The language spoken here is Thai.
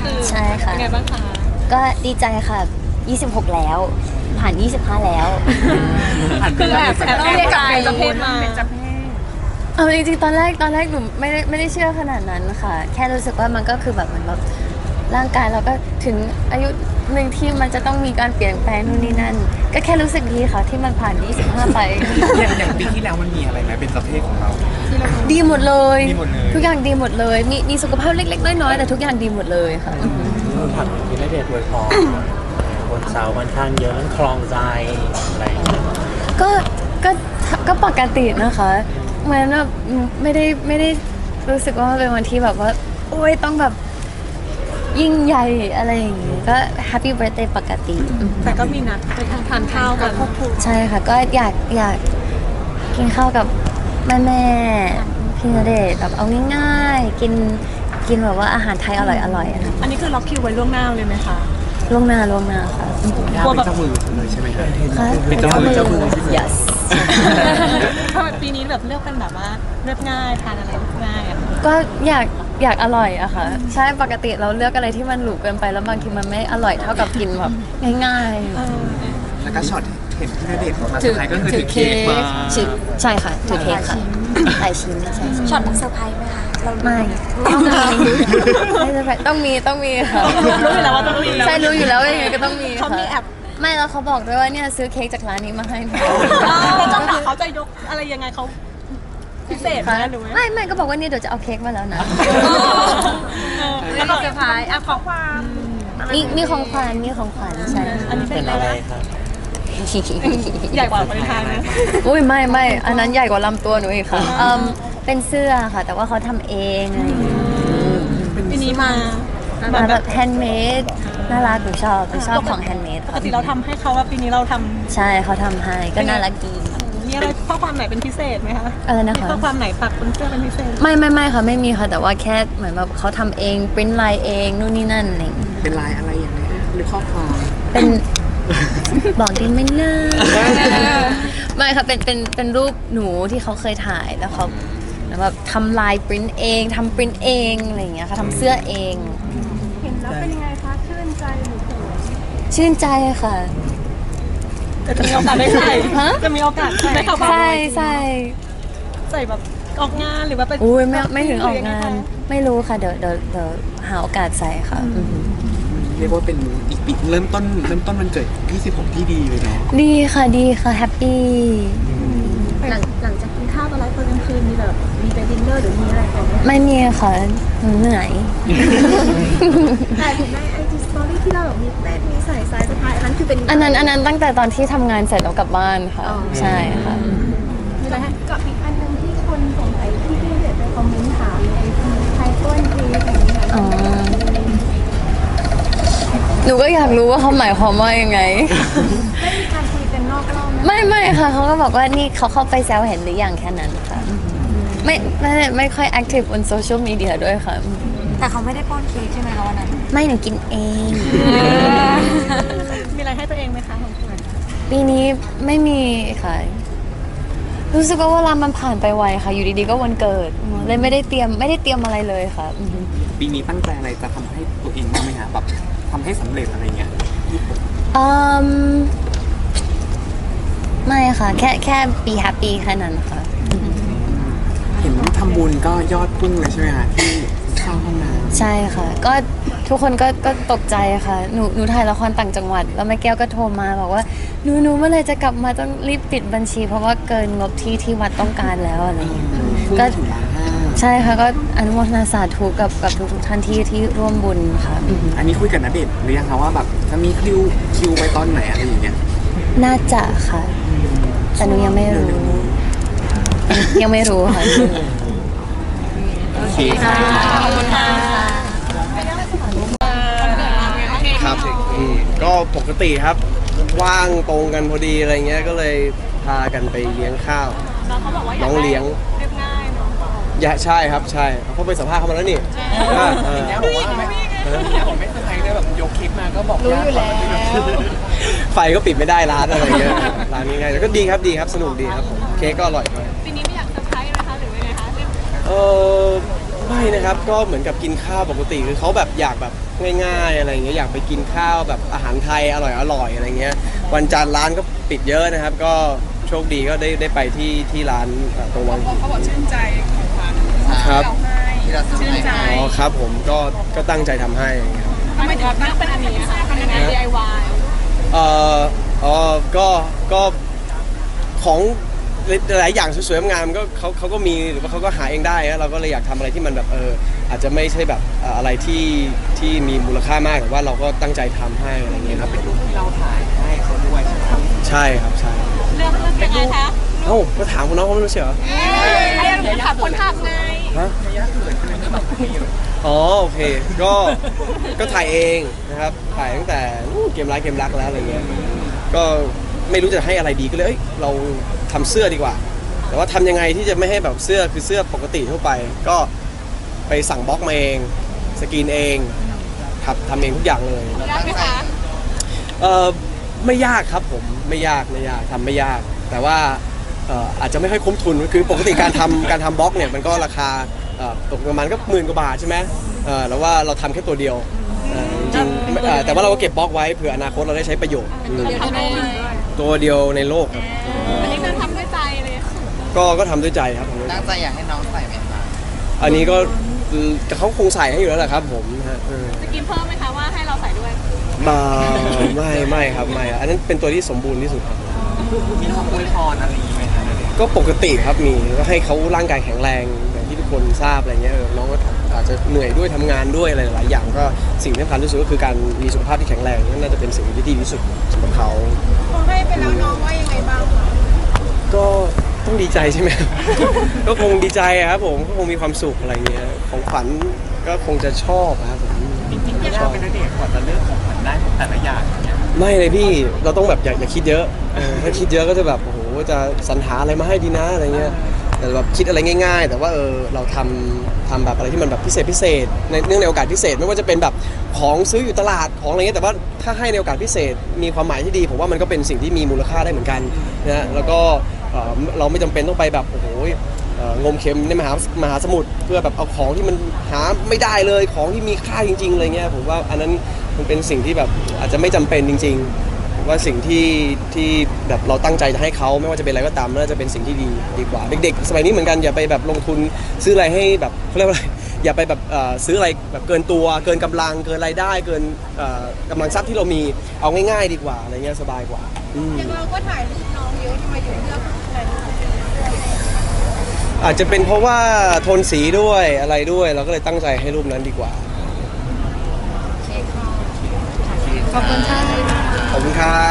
ใช่ค่ะเป็นไงบ้างคะก็ดีใจค่ะ26แล้วผ่าน25แล้วคือแบบเรียกกับเพศมาจริงๆตอนแรกหนูไม่ได้เชื่อขนาดนั้นค่ะแค่รู้สึกว่ามันก็คือแบบเหมือนแบบร่างกายเราก็ถึงอายุหนึ่งที่มันจะต้องมีการเปลี่ยนแปลงนู่นนี่นั่นก็แค่รู้สึกดีค่ะที่มันผ่าน25ไปอย่างปีที่แล้วมันมีอะไรไหมเป็นประเภทของเราดีหมดเลยทุกอย่างดีหมดเลยมีสุขภาพเล็กๆน้อยๆแต่ทุกอย่างดีหมดเลยค่ะผักกินได้เด็ดด้วยพอบนเสาค่อนข้างเยอะมันคลองใจอะไรก็ปกตินะคะเหมือนแบบไม่ได้รู้สึกว่าเป็นวันที่แบบว่าโอ๊ยต้องแบบยิ่งใหญ่อะไรอย่างงี้ก็แฮปปี้เบิร์ธเดย์ปกติแต่ก็มีนัดไปทานข้าวกันใช่ค่ะก็อยากกินข้าวกับแม่พี่ณเดชน์แบบเอาง่ายๆกินแบบว่าอาหารไทยอร่อยอันนี้คือล็อกคิวไว้ล่วงหน้าเลยไหมคะล่วงหน้าค่ะกลัวแบบเจ้ามือเลยใช่ไหมครับเป็นเจ้ามือ yes เพราะปีนี้แบบเลือกเป็นแบบว่าเลือกง่ายทานอะไรง่ายก็อยากอร่อยอะค่ะใช่ปกติเราเลือกอะไรที่มันหรูเกินไปแล้วบางทีมันไม่อร่อยเท่ากับกินแบบง่ายๆแล้วก็ช็อตเห็นพี่ณเดชน์มาสุดท้ายก็คือถือเค้กมาใช่ค่ะถือเค้กค่ะหลายชิ้นใช่ช็อตเซอร์ไพรส์ไหมคะไม่ต้องมีค่ะรู้อยู่แล้วว่าต้องมีใช่รู้อยู่แล้วยังไงก็ต้องมีเขามีแอบไม่แล้วเขาบอกด้วยว่าเนี่ยซื้อเค้กจากร้านนี้มาให้แล้วจังหวะเขาจะยกอะไรยังไงเขาพิเศษนะหรือไม่ก็บอกว่าเนี่ยเดี๋ยวจะเอาเค้กมาแล้วนะแล้วก็เซอร์ไพรส์ของความมีของขวัญใช่อันนี้เป็นอะไรครับใหญ่กว่าบริษัทนะอุ้ยไม่อันนั้นใหญ่กว่าลำตัวหนูอีกค่ะเป็นเสื้อค่ะแต่ว่าเขาทำเองปีนี้มาแบบแฮนด์เมดน่ารักหนูชอบของแฮนด์เมดปกติเราทำให้เขาว่าปีนี้เราทำใช่เขาทำให้ก็น่ารักดีมีอะไรข้อความไหนเป็นพิเศษไหมคะอะไรนะคะข้อความไหนปักบนเสื้อเป็นพิเศษไม่ค่ะไม่มีค่ะแต่ว่าแค่เหมือนแบบเขาทำเองปริ้นลายเองนู่นนี่นั่นอะไรเป็นลายอะไรอย่างไรหรือข้อความเป็นบอกดินไม่เลิกไม่ค่ะเป็นรูปหนูที่เขาเคยถ่ายแล้วเขาแบบทำลายปริ้นเองทำปริ้นเองอะไรอย่างเงี้ยค่ะทำเสื้อเองเห็นแล้วเป็นยังไงคะชื่นใจหรือชื่นใจค่ะจะมีโอกาสได้ใส่จะมีโอกาสได้เข้าบ้านใส่แบบออกงานหรือว่าไปอุ้ยไม่ถึงออกงานไม่รู้ค่ะเดี๋ยวหาโอกาสใส่ค่ะเรียกว่าเป็นอีกปีเริ่มต้นมันเกิด26ที่ดีเลยเนาะดีค่ะแฮปปี้หลังจากกินข้าวตอนกลางคืนมีแบบมีไปดินเนอร์หรือมีอะไรกันไม่มีค่ะเหนื่อยแต่ถึงในIG Story ที่เราแบบมีใส่สายสะพายอันนั้นคือเป็นอันนั้นตั้งแต่ตอนที่ทำงานเสร็จแล้วกลับบ้านค่ะใช่ค่ะมีอะไรกับอีกอันนึงที่คนสงสัยที่พี่เด็ดไปคอมเมนต์ถามในไทยต้นเพลงอะไรอย่างเงี้ยหนูก็อยากรู้ว่าเขาหมายความว่ายังไงไม่มีการคุยกันนอกรอบไม่ค่ะเขาก็บอกว่านี่เขาเข้าไปแซวเห็นหรือยังแค่นั้นค่ะไม่ค่อยแอคทีฟบนโซเชียลมีเดียด้วยค่ะแต่เขาไม่ได้ป้อนเค้กใช่ไหมคะวันนั้นไม่หนูกินเองมีอะไรให้ตัวเองไหมคะของคุณปีนี้ไม่มีค่ะรู้สึกว่าเวลามันผ่านไปไวค่ะอยู่ดีๆก็วันเกิดเลยไม่ได้เตรียมอะไรเลยค่ะปีนี้ตั้งใจอะไรจะทำให้ตัวเองบ้างไหมคะแบบทำให้สำเร็จอะไรเงี้ยไม่ค่ะแค่ be happy แค่นั้นค่ะเห็นทำบุญก็ยอดพุ่งเลยใช่ไหมคะที่เข้าห้องน้ำใช่ค่ะก็ทุกคนก็ตกใจค่ะหนูถ่ายละครต่างจังหวัดแล้วแม่แก้วก็โทรมาบอกว่าหนูเมื่อไรจะกลับมาต้องรีบปิดบัญชีเพราะว่าเกินงบที่วัดต้องการแล้วอะไรอย่างเงี้ยก็ใช่ค่ะก็อนุโมทนาสาธุกับทุกท่านที่ร่วมบุญค่ะอันนี้คุยกับณเดชน์หรือยังคะว่าแบบจะมีคิวไปตอนไหนอะไรอย่างเงี้ยน่าจะค่ะแต่หนูยังไม่รู้ค่ะโอเคค่ะขอบคุณค่ะครับก็ปกติครับว่างตรงกันพอดีอะไรเงี้ยก็เลยพากันไปเลี้ยงข้าวน้องเลี้ยงเรียบง่ายเนาะใช่ครับใช่เขาไปสัมภาษณ์เขามาแล้วนี่ผมไม่เซอร์ไพรส์เลยแบบยกคลิปมาก็บอกรู้อยู่แล้วไฟก็ปิดไม่ได้ร้านอะไรเงี้ยร้านนี้ไงแต่ก็ดีครับสนุกดีครับเค้กก็อร่อยด้วยปีนี้ไม่อยากเซอร์ไพรส์นะคะหรือไงคะไม่นะครับก็เหมือนกับกินข้าวปกติคือเขาแบบอยากแบบง่ายๆอะไรอย่างเงี้ยอยากไปกินข้าวแบบอาหารไทยอร่อยอะไรเงี้ยวันจันทร์ร้านก็ปิดเยอะนะครับก็โชคดีก็ได้ไปที่ร้านตรงวังหินเขาบอกชื่นใจของขวัญครับที่เราชื่นใจอ๋อครับผมก็ตั้งใจทำให้ครับทำไมถึงตั้งเป็นอันนี้คะเป็นงาน DIY ก็ของหลายอย่างสวยๆงามๆก็เขาก็มีหรือว่าเขาก็หาเองได้นะเราก็เลยอยากทำอะไรที่มันแบบอาจจะไม่ใช่แบบอะไรที่มีมูลค่ามากแต่ว่าเราก็ตั้งใจทำให้อะไรเงี้ยครับเป็นรูปที่เราถ่ายให้เขาด้วยใช่ครับใช่เรื่องยังไงคะเอ้าก็ถามคุณน้องเขาไม่รู้เชียวไอ้ยังถามคนขับไงฮะอ๋อโอเคก็ถ่ายเองนะครับถ่ายตั้งแต่เกมรักแล้วอะไรเงี้ยก็ไม่รู้จะให้อะไรดีก็เลยเราทำเสื้อดีกว่า แต่ว่าทำยังไงที่จะไม่ให้แบบเสื้อคือเสื้อปกติทั่วไป ก็ไปสั่งบล็อกมาเองสกรีนเองครับทำเองทุกอย่างเลยยากไหมคะไม่ยากครับผมไม่ยากทำไม่ยาก แต่ว่าอาจจะไม่ค่อยคุ้มทุนคือปกติการทำบล็อกเนี่ยมันก็ราคาตกประมาณก็10,000 กว่าบาทใช่ไหมแล้วว่าเราทำแค่ตัวเดียวจริงๆแต่ว่าเราก็เก็บบล็อกไว้เผื่ออนาคตเราได้ใช้ประโยชน์ทำได้เลยตัวเดียวในโลกครับอันนี้คือทำด้วยใจเลยก็ทำด้วยใจครับผมตั้งใจอยากให้น้องใส่ไหมคะอันนี้ก็เขาคงใส่ให้อยู่แล้วแหละครับผมฮะจะกินเพิ่มไหมคะว่าให้เราใส่ด้วยไม่ครับไม่อันนั้นเป็นตัวที่สมบูรณ์ที่สุดครับมีคำอวยพรอะไรไหมคะก็ปกติครับมีก็ให้เขาร่างกายแข็งแรงอย่างที่ทุกคนทราบอะไรเงี้ยน้องก็อาจจะเหนื่อยด้วยทำงานด้วยอะไรหลายอย่างก็สิ่งที่สำคัญที่สุดก็คือการมีสุขภาพที่แข็งแรงนั่นน่าจะเป็นสิ่งที่ดีที่สุดสำหรับเขาพอให้ไปแล้วน้องว่ายังไงบ้างคะก็ต้องดีใจใช่ไหม ก็คงดีใจครับผมก็คงมีความสุขอะไรเงี้ยของขวัญก็คงจะชอบครับผมจริงๆไม่ชอบเป็นนักเด็กกว่าจะเลือกของขวัญได้ของแต่ละอย่างเนี่ยไม่เลยพี่เราต้องแบบอย่าคิดเยอะถ้าคิดเยอะก็จะแบบโอ้โหจะสรรหาอะไรมาให้ดีนะอะไรเงี้ยแต่แบบคิดอะไรง่ายๆ แต่ว่าเราทำแบบอะไรที่มันแบบพิเศษในเนื่องในโอกาสพิเศษไม่ว่าจะเป็นแบบของซื้ออยู่ตลาดของอะไรเงี้ยแต่ว่าถ้าให้ในโอกาสพิเศษมีความหมายที่ดีผมว่ามันก็เป็นสิ่งที่มีมูลค่าได้เหมือนกันนะแล้วก็เราไม่จำเป็นต้องไปแบบโอ้โหงมเข็มในมหาสมุทรเพื่อแบบเอาของที่มันหาไม่ได้เลยของที่มีค่าจริงๆอะไรเงี้ยผมว่าอันนั้นมันเป็นสิ่งที่แบบอาจจะไม่จำเป็นจริงๆผมว่าสิ่งที่แบบเราตั้งใจจะให้เขาไม่ว่าจะเป็นอะไรก็ตามน่าจะเป็นสิ่งที่ดีกว่าเด็กๆสมัยนี้เหมือนกันอย่าไปแบบลงทุนซื้ออะไรให้แบบเขาเรียกว่าอะไรอย่าไปแบบซื้ออะไรแบบเกินตัวเกินกำลังเกินรายได้เกินกำลังทรัพย์ที่เรามีเอาง่ายๆดีกว่าอะไรเงี้ยสบายกว่าอย่างเราก็ถ่ายรูปน้องเยอะทำไมถึงเลือกถ่ายรูปอาจจะเป็นเพราะว่าโทนสีด้วยอะไรด้วยเราก็เลยตั้งใจให้รูปนั้นดีกว่าขอบคุณค่ะขอบคุณครับ